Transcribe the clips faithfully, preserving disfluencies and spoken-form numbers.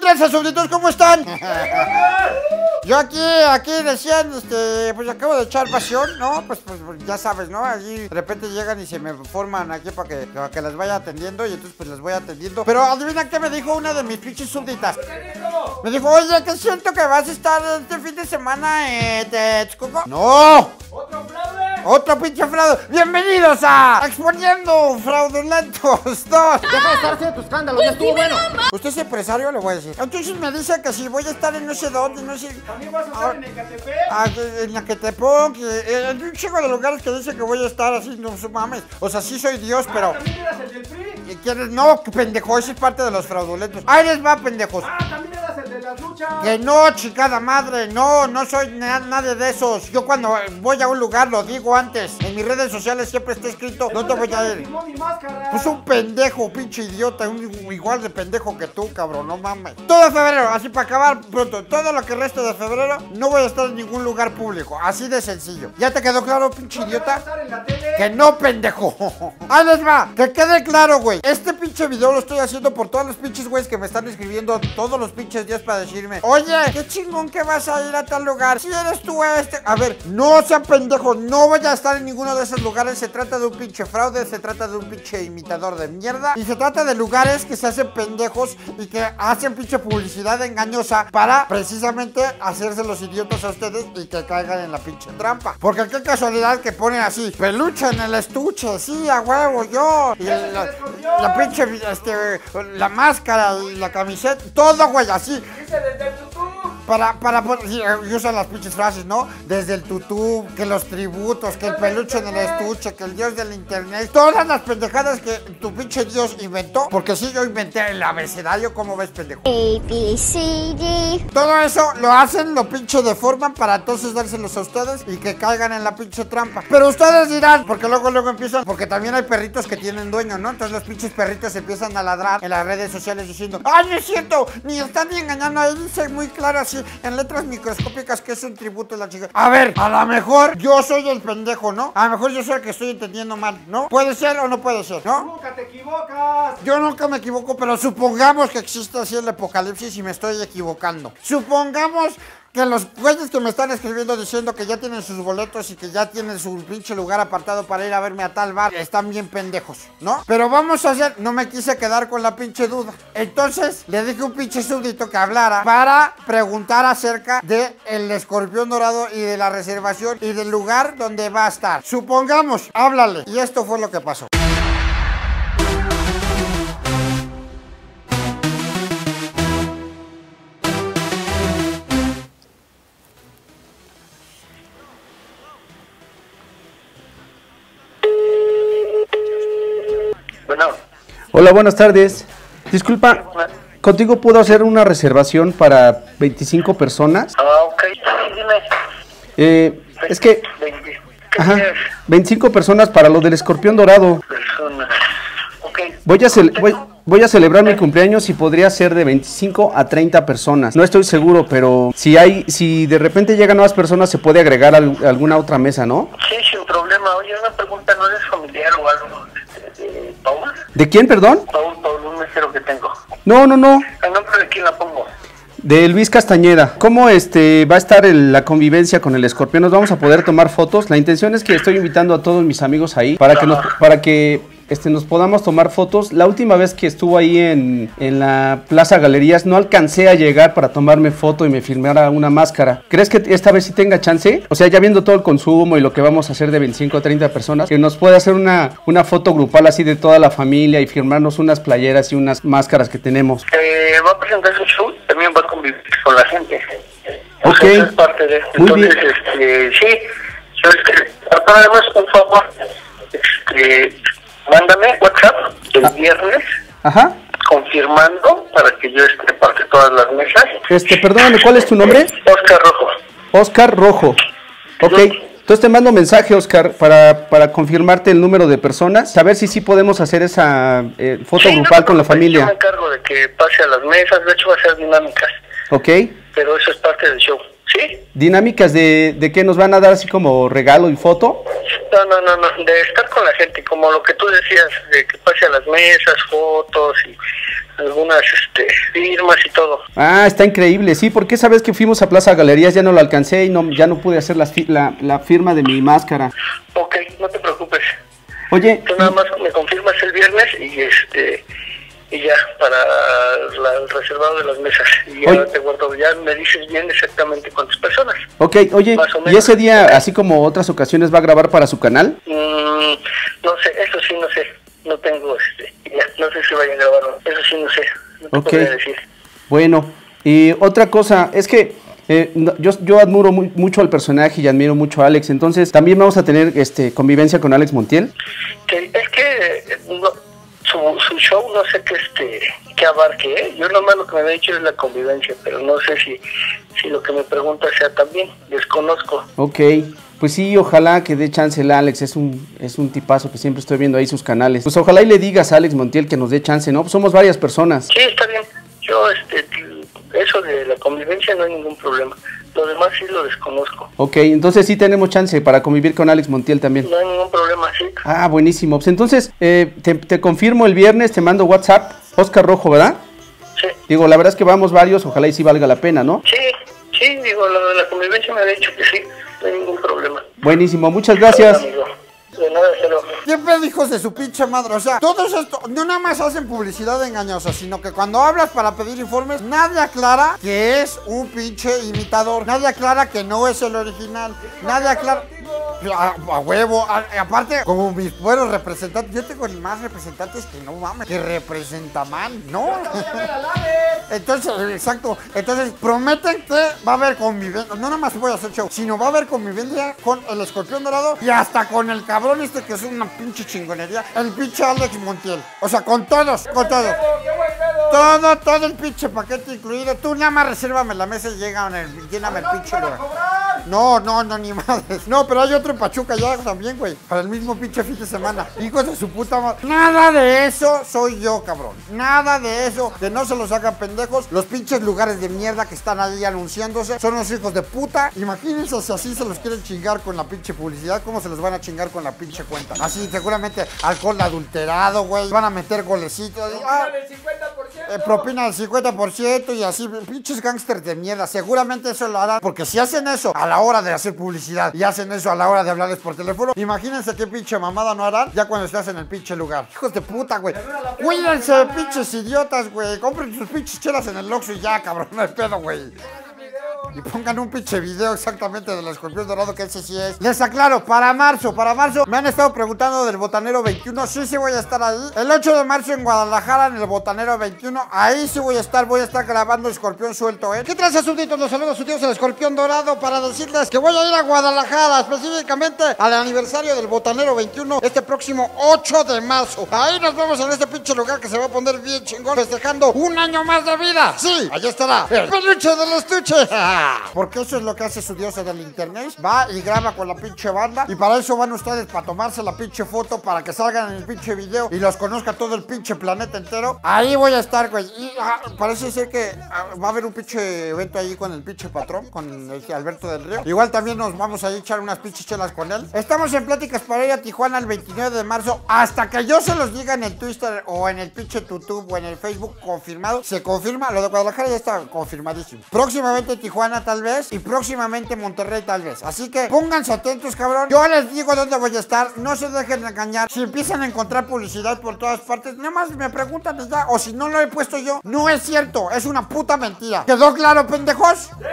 raza, súbditos, ¿cómo están? Yo aquí, aquí decían, este, pues acabo de echar pasión, ¿no? Pues, pues, ya sabes, ¿no? Allí de repente llegan y se me forman aquí para que, para que las vaya atendiendo y entonces pues las voy atendiendo. Pero adivina qué me dijo una de mis pinches súbditas. Me dijo, oye, que siento que vas a estar este fin de semana en Texcoco. ¡No! ¡Otro fraude! ¡Otro pinche fraude! ¡Bienvenidos a Exponiendo Fraudulentos dos! Deja de estar haciendo tu escándalo, ya estuvo bueno. Usted es empresario, le voy a decir. Entonces me dice que si voy a estar en no sé dónde, no sé... ¿También vas a estar en Ecatepec? Ah, en Ecatepec, en un chingo de lugares que dice que voy a estar así, no mames. O sea, sí soy Dios, Ah, pero... ¿también eras el del P R I? ¿Y quieres? No, pendejo, ese es parte de los fraudulentos. Ahí les va, pendejos. Ah, ¿también eras el de las luchas? Que no, chingada madre, no, no soy na nadie de esos. Yo cuando voy a un lugar lo digo antes. En mis redes sociales siempre está escrito, no te voy a ir. Timón y Máscara. Pues un pendejo, pinche idiota, un igual de pendejo que tú, cabrón, no mames. Todo febrero, así para acabar pronto, todo lo que reste de febrero, no voy a estar en ningún lugar público, así de sencillo. ¿Ya te quedó claro, pinche ¿No te vas a idiota? estar en la tele? Que no, pendejo. Ahí les va, que quede claro, güey. Este pinche video lo estoy haciendo por todos los pinches güeyes que me están escribiendo todos los pinches días para decirme, oye, qué chingón que vas a ir a tal lugar. Si eres tú este. A ver, no sean pendejos, no voy a estar en ninguno de esos lugares. Se trata de un pinche fraude, se trata de un pinche imitador de mierda. Y se trata de lugares que se hacen pendejos y que hacen pinche publicidad engañosa para precisamente hacerse los idiotas a ustedes y que caigan en la pinche trampa. Porque qué casualidad que ponen así, peluche en el estuche, sí, a huevo, yo. Y la, la, la pinche, este, la máscara y la camiseta, todo, güey, así. Dice desde el tutú. Para, para, y usan las pinches frases, ¿no? Desde el tutú, que los tributos, que el peluche en el estuche, que el dios del internet. Todas las pendejadas que tu pinche dios inventó. Porque sí, yo inventé el abecedario, ¿cómo ves, pendejo? A, B, C, D. Todo eso lo hacen, lo pinche deforman para entonces dárselos a ustedes y que caigan en la pinche trampa. Pero ustedes dirán, porque luego luego empiezan, porque también hay perritos que tienen dueño, ¿no? Entonces los pinches perritos empiezan a ladrar en las redes sociales diciendo, ¡ay, no es cierto! Ni están ni engañando, ahí dice muy claro así, en letras microscópicas, que es un tributo de la chica. A ver, a lo mejor yo soy el pendejo, ¿no? A lo mejor yo soy el que estoy entendiendo mal, ¿no? Puede ser o no puede ser, ¿no? Nunca te equivocas. Yo nunca me equivoco, pero supongamos que existe así el apocalipsis y me estoy equivocando. Supongamos que los güeyes que me están escribiendo diciendo que ya tienen sus boletos y que ya tienen su pinche lugar apartado para ir a verme a tal bar, están bien pendejos, ¿no? Pero vamos a hacer, no me quise quedar con la pinche duda. Entonces le dije a un pinche súbdito que hablara para preguntar acerca de el escorpión dorado y de la reservación y del lugar donde va a estar. Supongamos, háblale. Y esto fue lo que pasó. Bueno. Hola, buenas tardes. Disculpa, ¿contigo puedo hacer una reservación para veinticinco personas? Ah, ok. Sí, dime. Eh, es que... veinte. ¿Qué Ajá, quieres? veinticinco personas para lo del escorpión dorado. Personas. Ok. Voy a, cel voy, voy a celebrar mi cumpleaños y podría ser de veinticinco a treinta personas. No estoy seguro, pero si hay, si de repente llegan nuevas personas, se puede agregar al alguna otra mesa, ¿no? Sí, sin problema. Oye, una pregunta, ¿no eres familiar o algo de, de Paul? ¿De quién, perdón? Paul, Paul, un mesero que tengo. No, no, no. ¿El nombre de quién la pongo? De Luis Castañeda. ¿Cómo este va a estar el, la convivencia con el escorpión? ¿Nos vamos a poder tomar fotos? La intención es que estoy invitando a todos mis amigos ahí para que nos, para que este, nos podamos tomar fotos. La última vez que estuvo ahí en, en la Plaza Galerías no alcancé a llegar para tomarme foto y me firmara una máscara. ¿Crees que esta vez sí tenga chance? O sea, ya viendo todo el consumo y lo que vamos a hacer de veinticinco a treinta personas, que nos pueda hacer una, una foto grupal así de toda la familia y firmarnos unas playeras y unas máscaras que tenemos. Eh, va a presentar su show, también va a convivir con la gente. O Ok. sea, eso es parte de esto. Muy Entonces, bien. este, sí, yo este, además, por favor, este, mándame WhatsApp el viernes Ajá. confirmando para que yo esté parte de todas las mesas. Este, perdóname, ¿cuál es tu nombre? Oscar Rojo. Oscar Rojo. Ok. Entonces te mando mensaje, Oscar, para, para confirmarte el número de personas, saber si sí podemos hacer esa eh, foto Sí, grupal no, con la yo familia. me encargo de que pase a las mesas, de hecho va a ser dinámicas, Ok. pero eso es parte del show. ¿Sí? ¿Dinámicas de, de qué nos van a dar así como regalo y foto? No, no, no, no, de estar con la gente, como lo que tú decías, de que pase a las mesas, fotos y algunas este, firmas y todo. Ah, está increíble, sí, porque esa vez que fuimos a Plaza Galerías ya no lo alcancé y no, ya no pude hacer las fi la, la firma de mi máscara. Ok, no te preocupes. Oye, Tú nada más me confirmas el viernes y este y ya para la, el reservado de las mesas. Y ya Oye. te guardo, ya me dices bien exactamente cuántas personas. ok, oye, Más o ¿y menos. ese día, así como otras ocasiones, va a grabar para su canal? Mm, no sé, eso sí no sé. No tengo este, ya, no sé si vaya a grabar o no. Eso sí no sé. No te Ok. podría decir. Bueno, y otra cosa, es que eh, no, yo, yo admiro muy, mucho al personaje y admiro mucho a Alex, entonces también vamos a tener este convivencia con Alex Montiel. Que, es que eh, no, su, su show no sé qué este qué abarque, ¿eh? Yo nomás lo que me había dicho es la convivencia, pero no sé si, si lo que me pregunta sea también, desconozco. Ok, pues sí, ojalá que dé chance el Alex, es un, es un tipazo que siempre estoy viendo ahí sus canales. Pues ojalá y le digas a Alex Montiel que nos dé chance, ¿no? Pues somos varias personas. Sí, está bien. Yo, este, eso de la convivencia no hay ningún problema. Lo demás sí lo desconozco. Ok, entonces sí tenemos chance para convivir con Alex Montiel también. No hay ningún problema, sí. Ah, buenísimo. Pues entonces, eh, te, te confirmo el viernes, te mando WhatsApp, Oscar Rojo, ¿verdad? Sí, Digo, la verdad es que vamos varios, ojalá y sí valga la pena, ¿no? sí, sí, digo, lo de la convivencia me había dicho que sí, no hay ningún problema. Buenísimo, muchas gracias. Amigo. De nada, hasta luego. Siempre hijos de su pinche madre, o sea, todos esto no nada más hacen publicidad engañosa, sino que cuando hablas para pedir informes, nadie aclara que es un pinche imitador, nadie aclara que no es el original, nadie aclara... A, a huevo, a- aparte, como mis buenos representantes, yo tengo más representantes que no mames, que representa mal, ¿no? Entonces, exacto, entonces prometen que va a haber convivencia, no nada más voy a hacer show, sino va a haber convivencia con el escorpión dorado y hasta con el cabrón este que es una pinche chingonería, el pinche Alex Montiel, o sea, con todos, con todos. Todo, todo el pinche paquete incluido. Tú nada más resérvame la mesa y lléname el, lléname el pinche lugar. No, no, no, ni madres. No, pero hay otro en Pachuca ya también, güey. Para el mismo pinche fin de semana. Hijos de su puta madre. Nada de eso soy yo, cabrón. Nada de eso. Que no se los hagan pendejos. Los pinches lugares de mierda que están ahí anunciándose son los hijos de puta. Imagínense si así se los quieren chingar con la pinche publicidad. ¿Cómo se los van a chingar con la pinche cuenta? Así, seguramente alcohol adulterado, güey. Van a meter golecitos. Ah, eh, propina del cincuenta por ciento y así, pinches gángsters de mierda. Seguramente eso lo harán, porque si hacen eso a la hora de hacer publicidad y hacen eso a la hora de hablarles por teléfono, imagínense qué pinche mamada no harán ya cuando estás en el pinche lugar. Hijos de puta, güey. Cuídense, pinches idiotas, güey. Compren sus pinches chelas en el Oxxo y ya, cabrón. No hay pedo, güey. Y pongan un pinche video exactamente del escorpión dorado, que ese sí es. Les aclaro, para marzo, para marzo me han estado preguntando del Botanero veintiuno. Sí, sí voy a estar ahí. El ocho de marzo en Guadalajara, en el Botanero veintiuno. Ahí sí voy a estar, voy a estar grabando Escorpión Suelto, ¿eh? ¿Qué traza, súbditos? Los saludos, sus tíos, el Escorpión Dorado, para decirles que voy a ir a Guadalajara, específicamente al aniversario del Botanero veintiuno, este próximo ocho de marzo. Ahí nos vemos en este pinche lugar que se va a poner bien chingón, festejando un año más de vida. Sí, allá estará el peluche del estuche. Porque eso es lo que hace su diosa del internet. Va y graba con la pinche banda. Y para eso van ustedes para tomarse la pinche foto, para que salgan en el pinche video y los conozca todo el pinche planeta entero. Ahí voy a estar, güey. Y ah, parece ser que ah, va a haber un pinche evento ahí con el pinche patrón, con el Alberto del Río. Igual también nos vamos a echar unas pinches chelas con él. Estamos en pláticas para ir a Tijuana el veintinueve de marzo. Hasta que yo se los diga en el Twitter o en el pinche YouTube o en el Facebook confirmado. Se confirma. Lo de Guadalajara ya está confirmadísimo. Próximamente Tijuana tal vez, y próximamente Monterrey tal vez. Así que pónganse atentos, cabrón. Yo les digo dónde voy a estar. No se dejen engañar. Si empiezan a encontrar publicidad por todas partes, nada más me preguntan y ya. O si no lo he puesto yo, no es cierto. Es una puta mentira. ¿Quedó claro, pendejos? ¡Sí!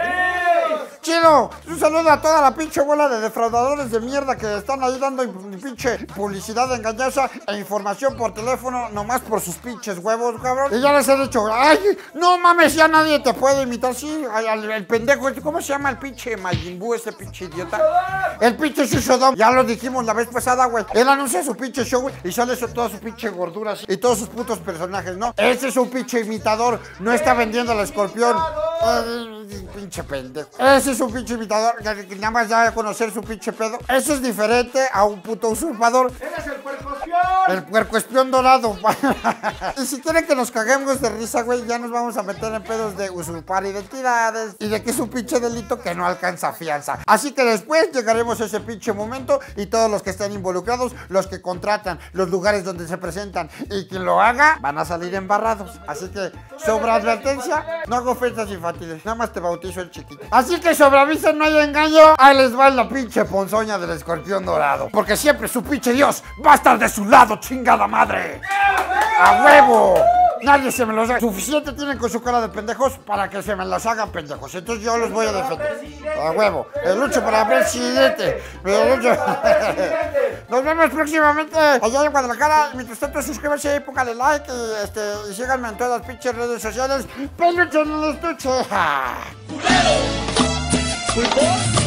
Chido. Un saludo a toda la pinche bola de defraudadores de mierda que están ahí dando pinche publicidad engañosa e información por teléfono, nomás por sus pinches huevos, cabrón. Y ya les he dicho, ay, no mames, ya nadie te puede imitar. Sí, el, el pendejo, ¿cómo se llama el pinche Majin Buu, ese pinche idiota? El pinche Shushodom. Ya lo dijimos la vez pasada, güey. Él anuncia su pinche show, güey, y sale eso, toda su pinche gordura así, y todos sus putos personajes, ¿no? Ese es un pinche imitador. No está vendiendo al escorpión. Eh, pinche pendejo. Ese es un pinche imitador que, que nada más ya a conocer su pinche pedo. Eso es diferente a un puto usurpador. ¡Eres el escorpión! El puercoespión dorado. Y si quieren que nos caguemos de risa, güey, ya nos vamos a meter en pedos de usurpar identidades y de que es un pinche delito que no alcanza fianza. Así que después llegaremos a ese pinche momento y todos los que estén involucrados, los que contratan, los lugares donde se presentan y quien lo haga, van a salir embarrados. Así que, sobre advertencia, no hago fiestas infantiles, nada más te bautizo el chiquito. Así que sobre aviso, no hay engaño, ahí les va la pinche ponzoña del escorpión dorado. Porque siempre su pinche Dios va a estar de su lado, chingada madre. ¡A huevo! Nadie se me los haga. Suficiente tienen con su cara de pendejos para que se me los hagan pendejos. Entonces yo los voy a defender. A huevo. El lucho para presidente. El lucho. Nos vemos próximamente allá en Guadalajara. Mientras tanto, suscríbanse, póngale like y, este, y síganme en todas las pinches redes sociales. ¡Peluche en el estuche!